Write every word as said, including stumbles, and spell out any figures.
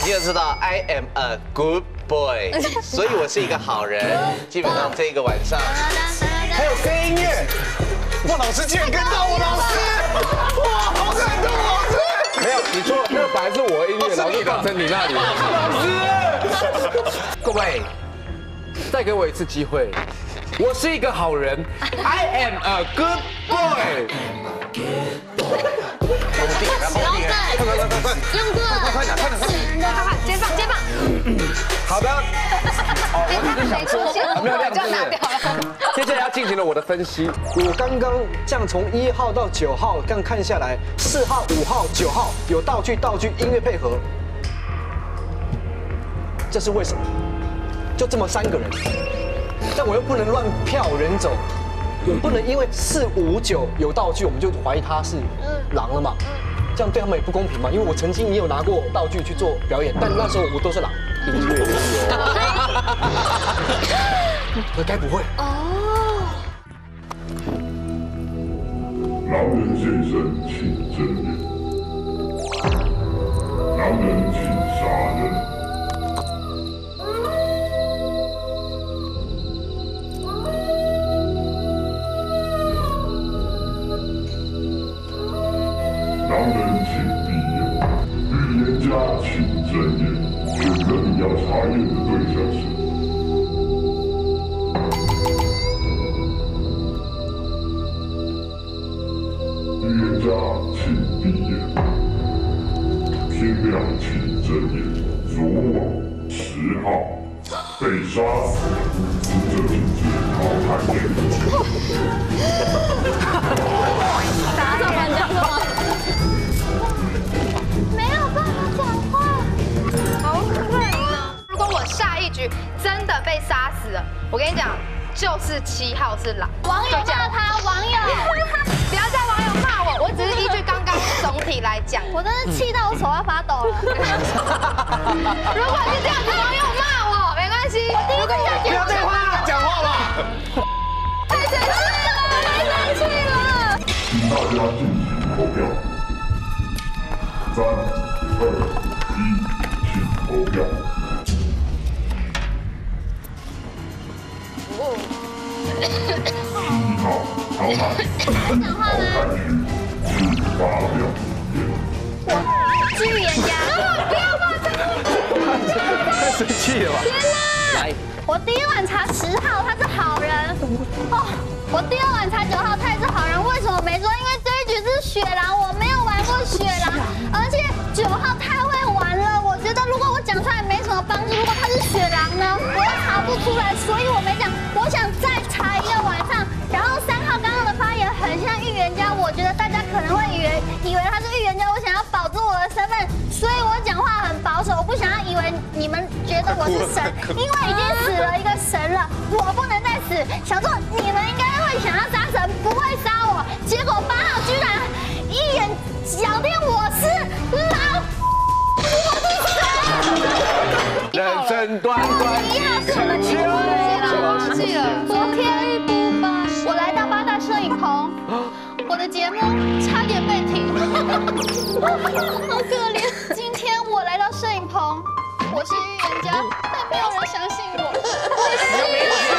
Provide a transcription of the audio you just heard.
听就知道 I am a good boy， 所以我是一个好人。基本上这一个晚上还有非音乐，哇，老师竟然跟到我，老师，哇，好感动，老师。 没有，你错，那个本来是我的音乐，老师放成你那里。老师，各位，再给我一次机会，我是一个好人 ，I am a good boy。 老粉，用过了，快点，快点，快点，快快，接棒，接棒。 好的，哦，我只是想说，没有亮字。接下来要进行了我的分析。 我刚刚这样从一号到九号这样看下来，四号、五号、九号有道具、道具、音乐配合，这是为什么？就这么三个人，但我又不能乱票人走。 我不能因为四五九有道具，我们就怀疑他是狼了嘛？这样对他们也不公平嘛？因为我曾经也有拿过道具去做表演，但那时候我都是狼。音乐有，那该不会？哦。 狼人现身，请睁眼。狼人请杀人。 狼人请闭眼，预言家请睁眼，选择你要查验的对象是。预言家请闭眼，天亮请睁眼，昨晚十号被杀死，死者请至淘汰区。 打什么？讲什么？ 如果我下一局真的被杀死了，我跟你讲，就是七号是狼。 网友骂他，网友， 不要叫网友骂我，我只是依据刚刚总体来讲。 我真是气到我手要发抖了。 如果是这样子，网友骂我没关系。如果我不要再话讲话了， 太生气了，太生气了。 请大家进行投票。三、二、一，请投票。 七号淘汰，淘汰区，请发表言。 我是预言家，不要骂他！ 太生气了吧？ 天哪！来，我第一晚查十号，他是好人。哦，我第二晚查九号，他也是好人。为什么没说？因为这一局是雪狼，我没有玩过雪狼，而且九号太会玩了。我觉得如果我讲出来没什么帮助，如果他是雪狼呢，我又查不出来，所以我没讲。我想再查一个晚上。然后三号刚刚的发言很像预言家，我觉得大家可能会以为以为他是预言家，我想要保住我的身份，所以我讲话很保守，我不想要以为你们觉得我是神，因为已经死了一个神了，我不能再死。想说你们应该会想要杀神，不会杀我，结果八号居然一眼咬定我是狼，我是神。 人生短短几个秋， 忘记了。 昨天我来到八大摄影棚，我的节目差点被停，好可怜。今天我来到摄影棚，我是预言家，但没有人相信我。